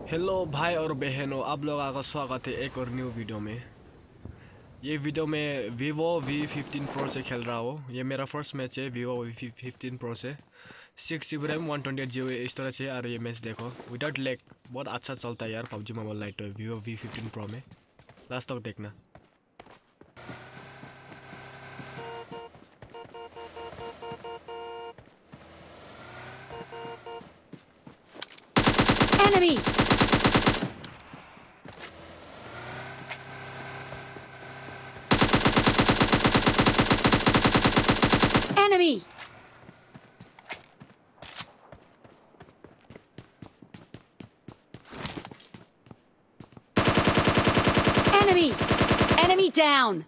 Hello भाई और बहनों, आप लोगों का स्वागत है एक और न्यू वीडियो में। ये वीडियो में Vivo V15 Pro से खेल रहा हूँ। ये मेरा फर्स्ट मैच है Vivo V15 Pro से। 6 GB रैम 128 GB इस तरह से। और ये मैच देखो विदाउट लैग बहुत अच्छा चलता है यार PUBG mobile lite Vivo V15 Pro में। लास्ट तक देखना। Enemy! Enemy! Enemy! Enemy down!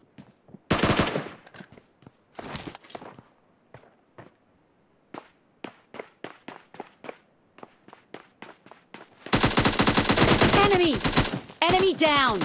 Enemy! Enemy down!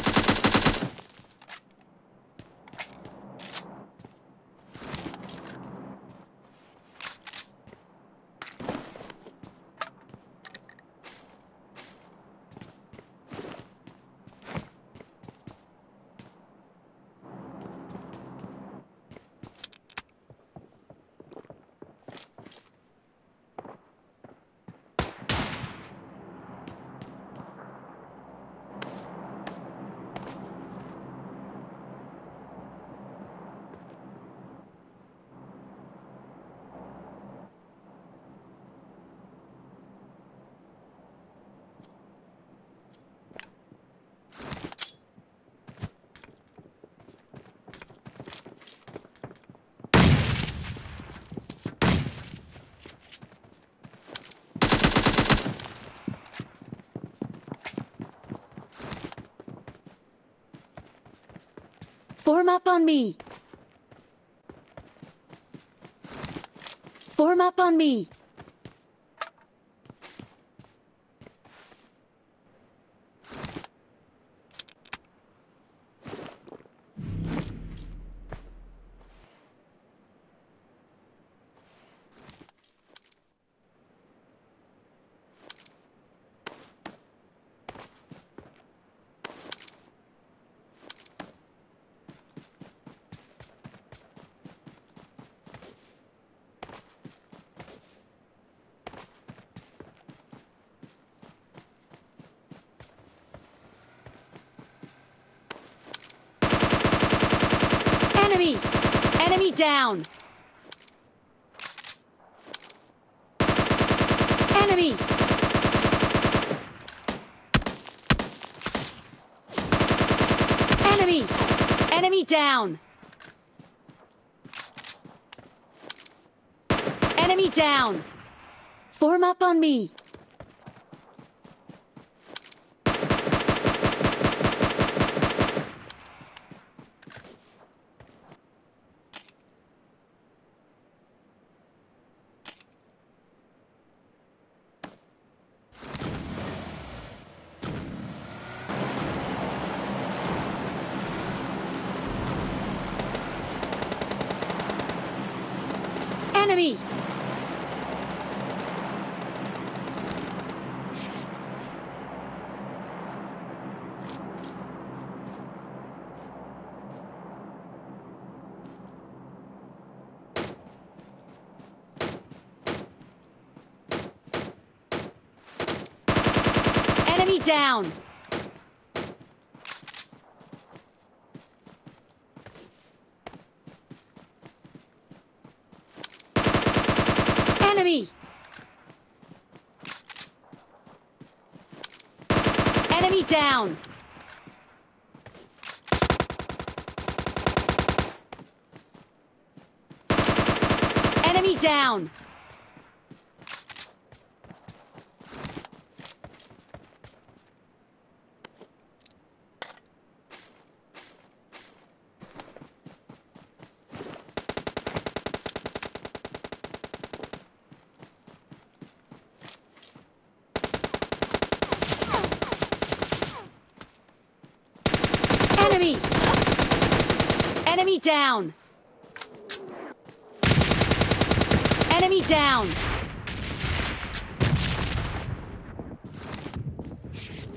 Form up on me! Form up on me! Enemy! Enemy down! Enemy! Enemy! Enemy down! Enemy down! Form up on me! Enemy! Enemy down! Enemy! Enemy down! Enemy down! Enemy! Enemy down! Enemy down!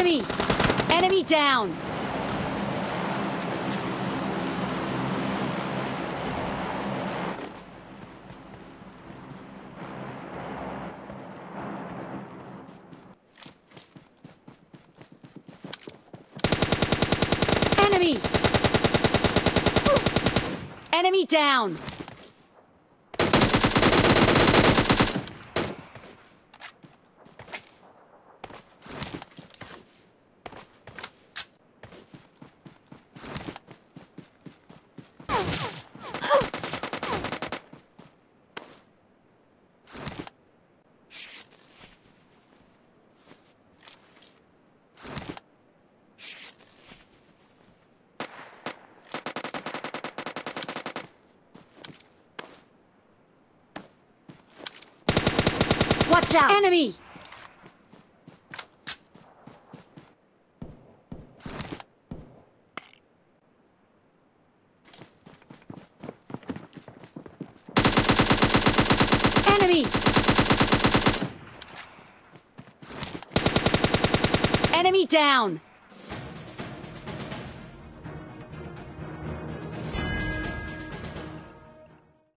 Enemy! Enemy down! Enemy! Enemy down! Watch out! Enemy! Enemy! Enemy down!